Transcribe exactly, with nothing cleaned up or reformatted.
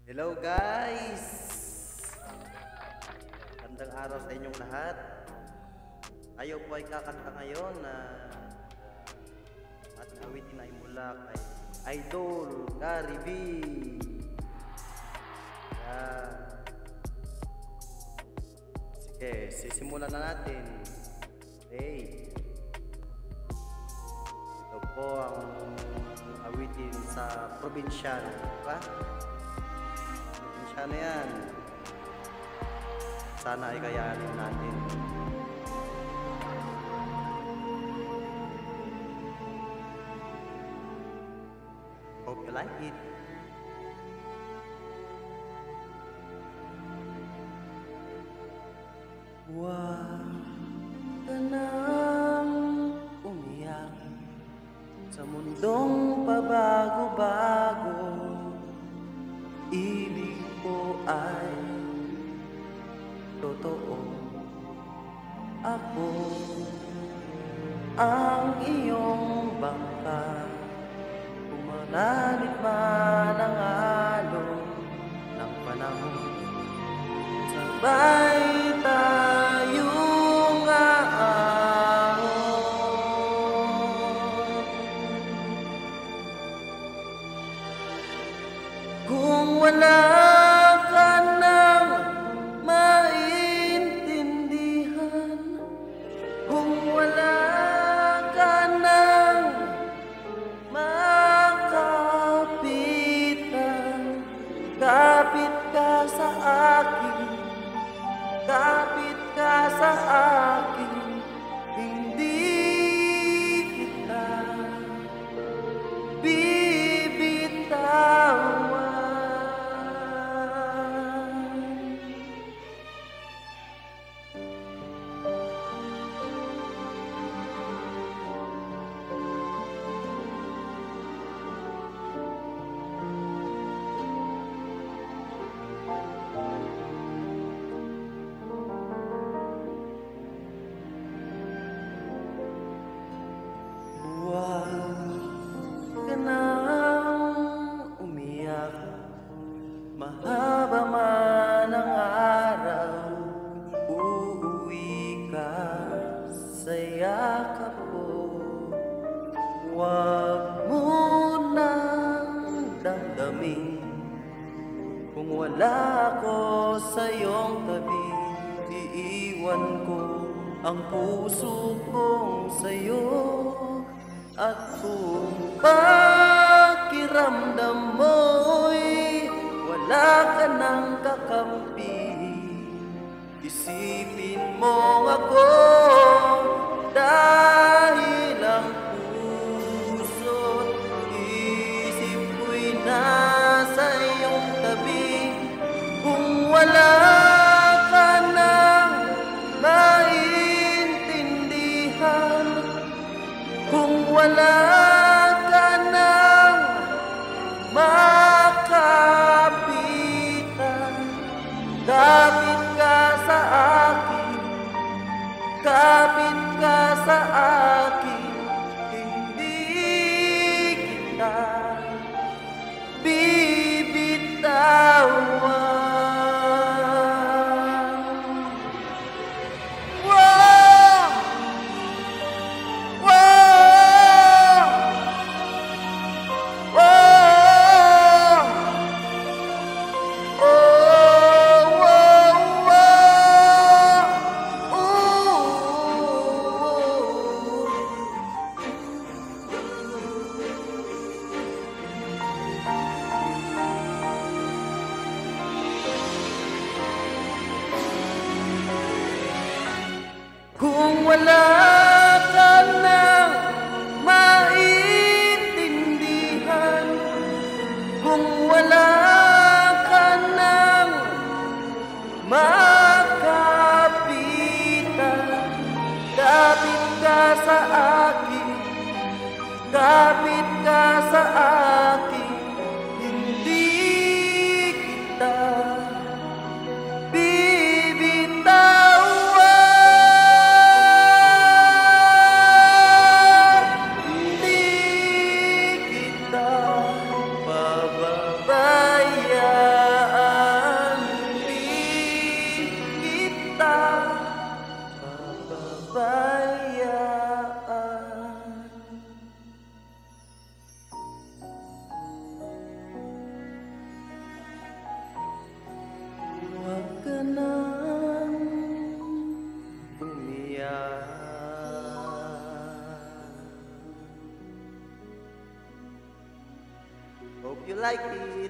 Hello guys! Gandang araw sa inyong lahat. Tayo po ay kakanta ngayon na ating awitin ay mula kay Idol Gary V. Yan. Sige, sisimulan na natin. Hey. Ito po ang awitin sa probinsyano, diba? Probinsyano yan. Sana ay kayanin natin. Hope you like it. Huwag ka nang umiyak sa mundong pabago-bago. Ibig ko ay totoo. Ako ang iyong bangka. Kumalalit man ang alon ng panahon, sabay tayong aahon. Kung wala ka nang maintindihan, kung wala ka nang makapitan, kapit ka sa akin, kapit ka sa akin, hindi kita bibitawan. Huwag ka nang umiyak, mahaba man ang araw, uuwi ka sa yakap ko. Huwag mo nang damdamin kung wala ako sa iyong tabi. Iiwan ko ang puso kong sa'yo. At kung pakiramdam mo'y wala ka nang kakampi, isipin mo ako, dahil ang puso't isip ko'y nasa iyong tabi. Kung wala ka nang maintindihan, kung wala ka nang makapitan, kapit ka sa akin, kapit ka sa akin, hindi kita bibitawan. Kung wala ka nang maintindihan, kung wala ka nang makapitan, kapit ka sa akin, kapit ka sa akin, hindi kita bye. pabayaan. Huwag ka nang umiyak. Hope you like it.